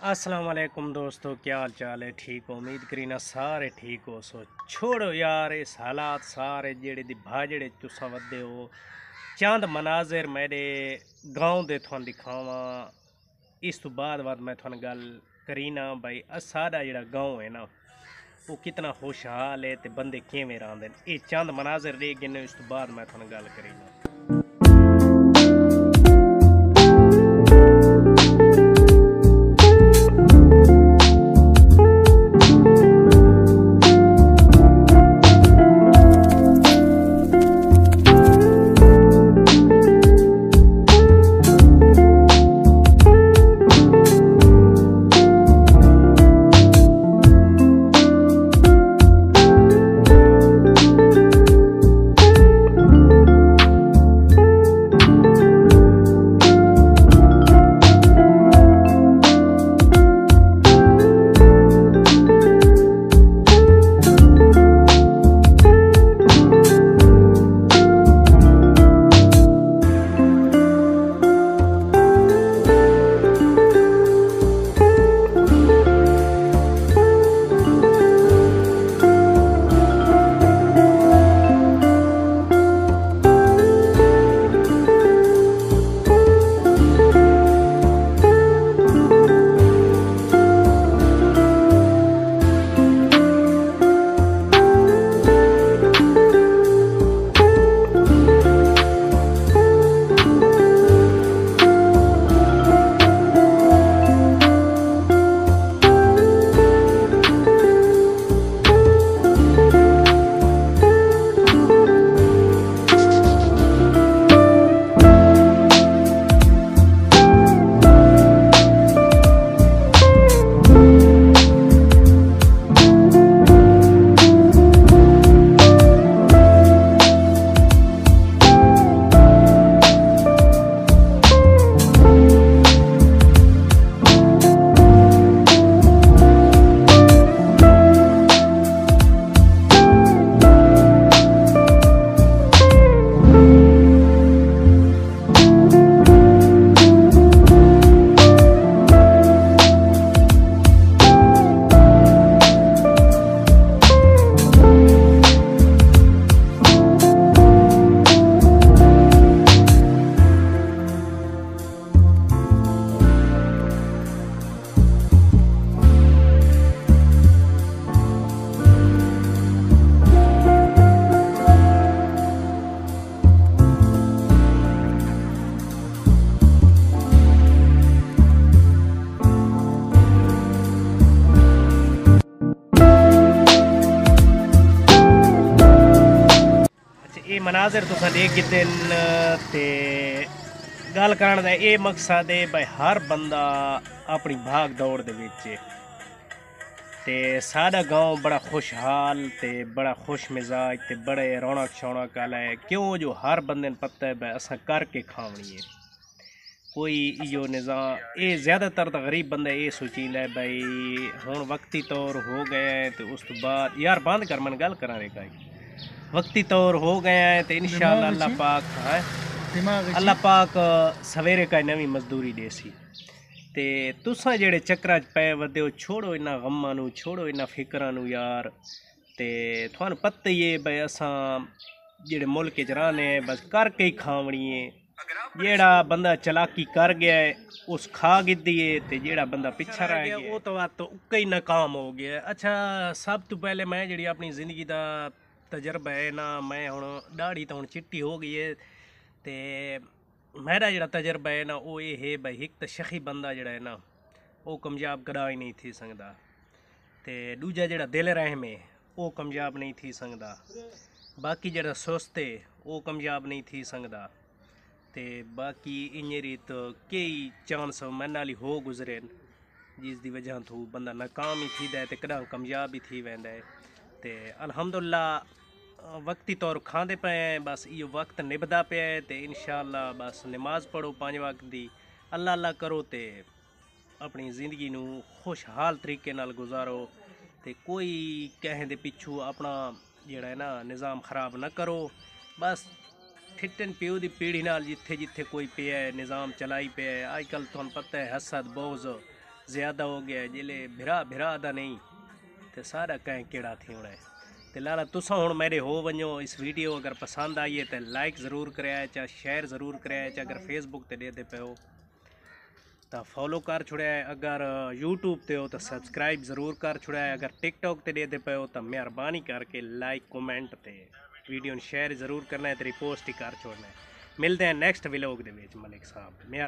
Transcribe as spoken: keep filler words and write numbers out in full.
अस्सलाम वालेकुम दोस्तों, क्या हाल चाल है? ठीक हो? उम्मीद करी ना सारे ठीक हो। सो छोड़ो यार इस हालात सारे जेड़े दी भाजड़े तुसा वदे हो। चंद मनाजिर मेरे गांव दे थोन दिखावा। इस तो बाद बाद मैं थोन गल करी ना भाई साड़ा जेड़ा गांव है ना वो कितना खुशहाल है ते बंदे किवें रहिंदे न। ये चंद मनाजिर देख गिने इस तो बाद मैं थोन गल करी ना। ये मनाजिर तुसा देख गिते ते गल करन दा ये मकसद है भाई हर बंदा अपनी भाग दौड़ दे विच ते साडा गांव बड़ा खुशहाल ते बड़ा खुश मिजाज ते बड़े रौनक शौनक आला है। क्यों जो हर बंदे ने पता है भाई असा करके खावनी है। कोई इो निज़ाम ये ज़्यादातर तो गरीब बंदा ये सोचींदा है भाई हुण वक्ती तौर हो गए हैं तो उस तो बाद यार बंद कर मन गल करा रे वक्ती तौर हो गए हैं तो इंशाअल्लाह अल्लाह पाक है अल्लाह पाक सवेरे का नवी मजदूरी देसी ते तुसा जेड़े चक्कर च पै वदे हो छोड़ो इन्ना गम्मां नू छोड़ो इन्ना फिक्रां नू यार ते थुआनू पता ही है भाई असां जेड़े मुल्क च रहने बस करके ही खावनी है। जेड़ा बंदा चलाकी कर गया है उस खा गिद्दी है ते जेड़ा बंदा पिछा रह गया वो तो तो उक्का ही नाकाम हो गया। अच्छा सब तो पहले मैं जेड़ी अपनी जिंदगी दा तजर्बा है ना मैं हुण दाढ़ी तो हुण चिट्टी हो गई है ते मेरा जेड़ा तजर्बा है ना वो ये है भाई एक तो शखी बंदा जेड़ा है ना वो कामयाब कदा ही नहीं थी सकदा ते दूजा जेड़ा दिल रहम है वो कामयाब नहीं थी सकदा। बाकी जेड़ा सुस्त है वो कामयाब नहीं थी सकदा ते बाकी इ'यां रीत कई चांस मैन नाल हो गुजरे जिस दी वजह तो बंदा नाकाम ही थी है ते कदा कामयाब भी थी वेंदा है ते अल्हम्दुलिल्लाह वक्ती तौर खाते पे हैं। बस ये वक्त निभदा पे है ते इंशाअल्लाह बस नमाज पढ़ो पाँच वक्त दी अल्लाह अल्लाह करो ते अपनी ज़िंदगी नू खुशहाल तरीके नाल गुजारो ते कोई कहें दे पिछू अपना जेड़ा है ना निज़ाम ख़राब ना करो। बस ठिटन प्यो दी पीढ़ी नाल जिथे जिथे कोई पे है निज़ाम चलाई पे है। अजकल तुहानू पता है हसद बोझ ज़्यादा हो गया जिले भिरा भिरा दा नहीं तो सारा कहीं केड़ा थी होना है। तो लाला तुसा हुण मेरे हो वञो। इस वीडियो अगर पसंद आई है तो लाइक ज़रूर कराया चा, शेयर ज़रूर कराया चा। अगर फेसबुक ते देते पे हो तो फॉलो कर छुड़िया है, अगर यूट्यूब ते हो तो सब्सक्राइब ज़रूर कर छुड़िया है, अगर टिकटॉक ते देते पे हो तो मेहरबानी करके लाइक कमेंट ते वीडियो शेयर ज़रूर करना है, तो रिपोस्ट ही कर छोड़ना है। मिलते हैं नेक्स्ट व्लॉग दे विच मलिक साहब।